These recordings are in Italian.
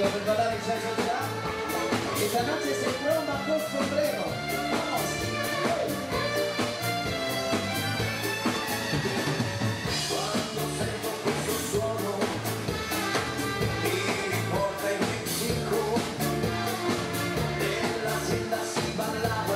Per ballare in senso di là. Esta noche se tromba con sombrero. Vamos. Quando sento questo suono mi riporta in Messico, nella senda si ballava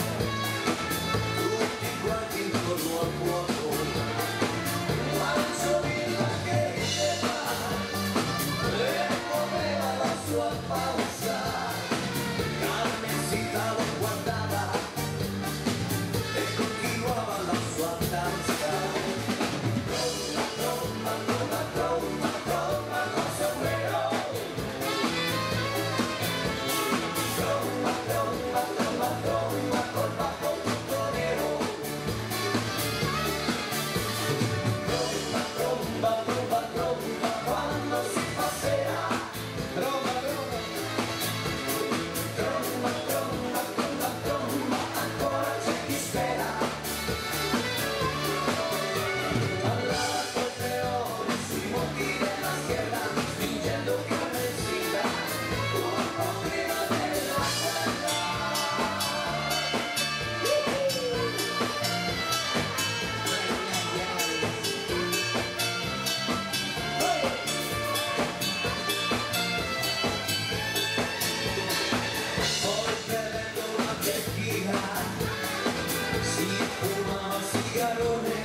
tutti quanti intorno al fuoco, Manciovilla che rideva e muoveva la sua pausa, Carmencita lo guardava e continuava la sua danza. Si fumava sigarone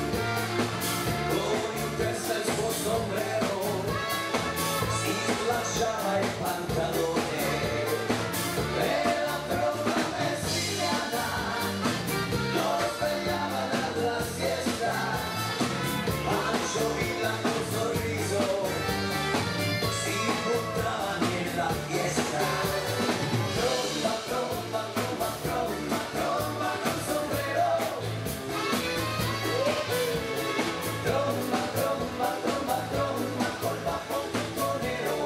con in testa il suo sombrero, si lasciava il pantalone e la tromba messicana lo svegliava dalla siesta. Manciovilla col sorriso si buttava nella fiesta. Tromba, tromba, tromba, tromba, tromba col sombrero. Tromba, tromba, tromba, tromba col baffo tutto nero.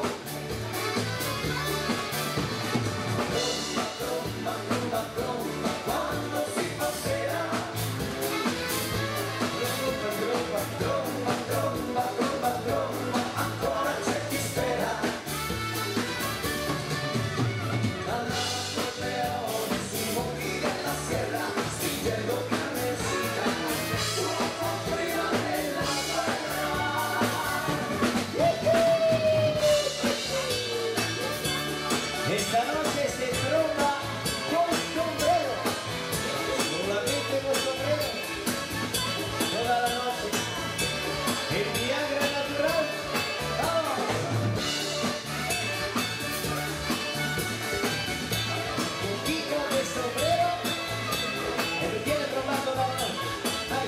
Tromba, tromba, tromba, tromba quando si fa sera. Tromba, tromba, tromba, tromba, tromba, ancora c'è chi spera. Dalla Corleone sui monti della Sierra, spingendo Carmencita un po' prima della guerra. Esta noche se tromba con sombrero. Solamente con sombrero. Toda la noche. El Viagra natural. Vamos. Un pico de sombrero. El que tiene trombando la noche. Ay.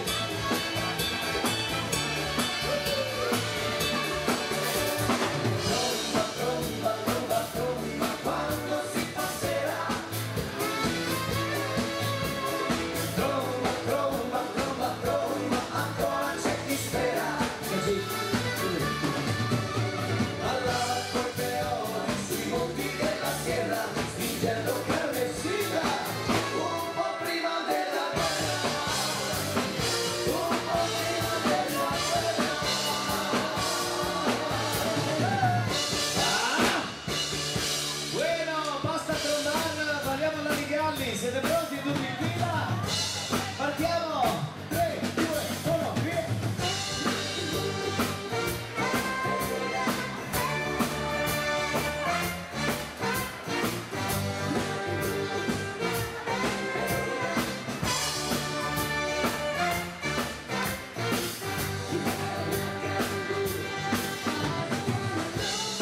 Tromba, tromba, tromba, tromba quando si fa sera. Tromba, tromba, tromba, tromba, ancora c'è chi spera. Così. Alla Corleone sui monti della Sierra, spingendo Carmencita un po' prima della guerra. Un po' prima della guerra. Bueno, basta trombare, parliamo alla Galli. Siete pronti tutti in fila? Partiamo! 3, 2, 1, via!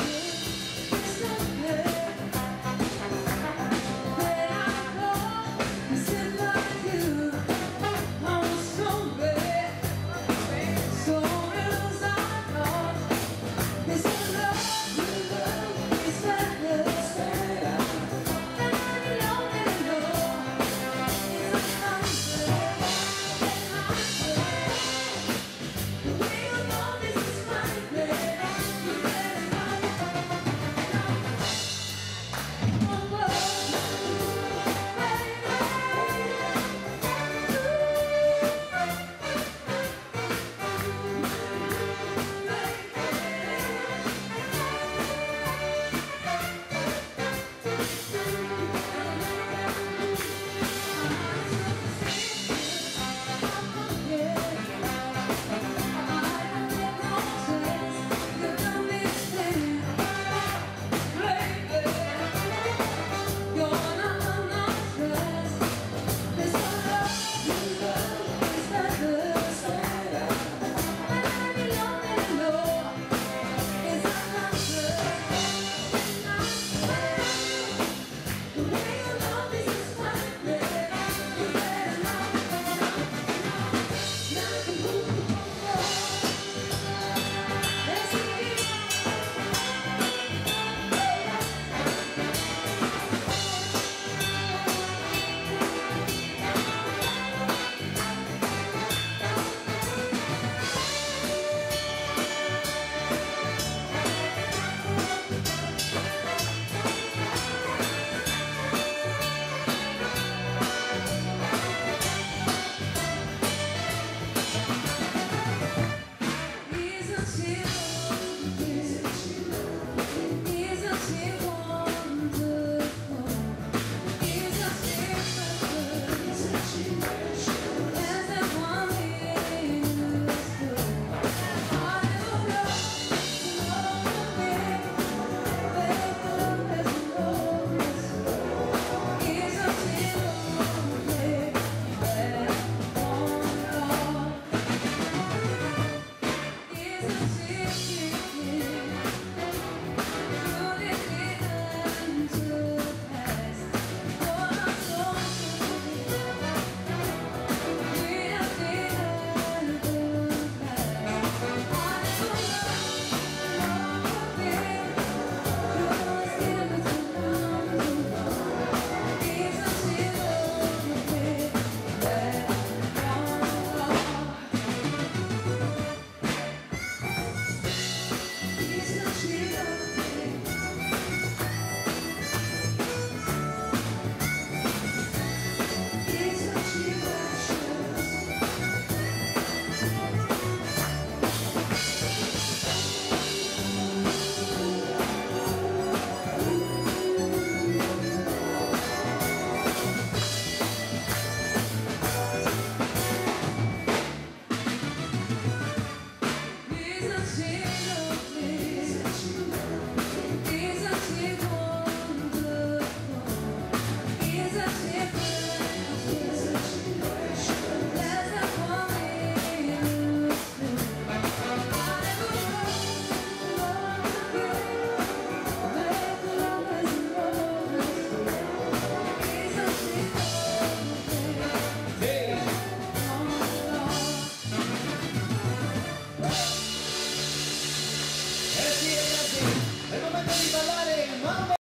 Where I go ragazzi, è il momento di ballare, mamma!